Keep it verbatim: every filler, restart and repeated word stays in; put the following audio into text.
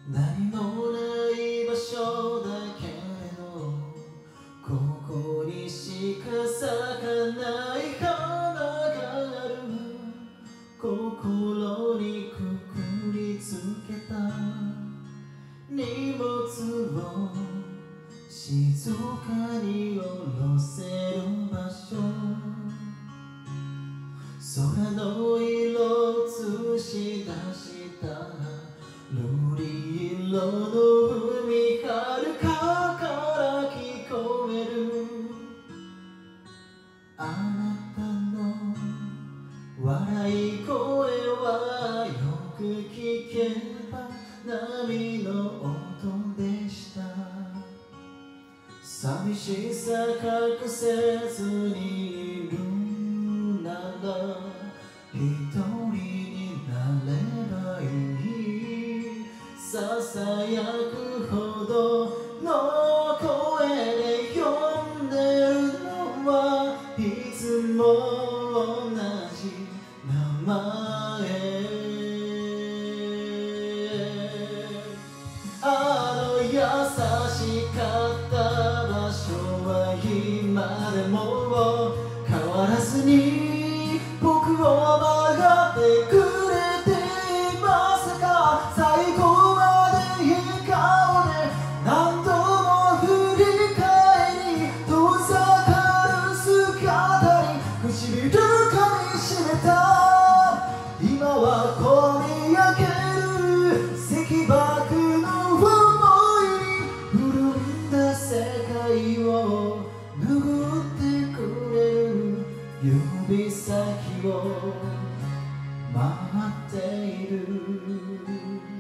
何もない場所だけれどここにしか咲かない花がある。心にくくりつけた荷物を静かに下ろせる場所、空の色映し出した瑠璃色の海、遥かから聞こえるあなたの笑い声はよく聞けば波の音でした。寂しさ隠せずにいるなら一人になればいい。ささやくほどの声で呼んでるのはいつも同じ名前。あの優しかった場所は今でも変わらずに僕を曲ってくれていますか。最後まで笑顔で何度も振り返り遠ざかる姿に唇噛みしめた。今はこみ上げる石爆の想いに潤んだ世界を拭ってくれる指先を待っている。